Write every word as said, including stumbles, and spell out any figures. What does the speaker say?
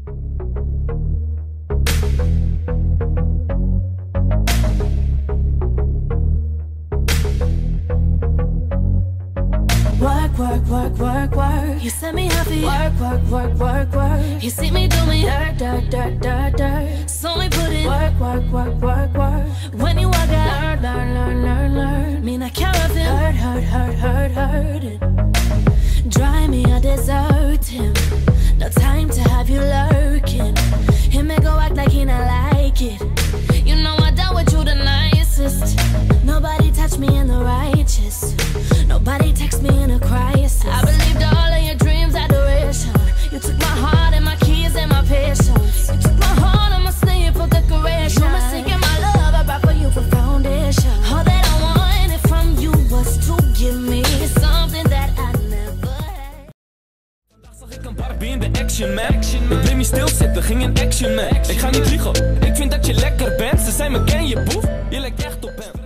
Work, work, work, work, work. You send me happy. Work, work, work, work, work. You see me do me dirt, dirt, dirt, dirt, dirt. So me put in work, work, work, work, work. When you work out, learn, learn, learn, learn, learn. Me not care of him. Hurt, hurt, hurt, hurt, hurt it. Drive me, I desert him. No time to have you lurking. Him may go act like he not like it. You know I dealt with you the nicest. Nobody touched me in the righteous. Nobody text me in a crisis. I believed all of your dreams, adoration. You took my heart and my keys and my patience. You took my heart, I'ma stay here for decoration. You mistaken my love, I brought for you for foundation. All that I wanted from you was to give me something that I never had. Vandaag zag ik een Barbie in de Action Man. Ik bleef niet stilzitten, ging in Action Man. Ik ga niet liegen, ik vind dat je lekker bent. Ze zei me, ken je boef? Je lijkt echt op hem.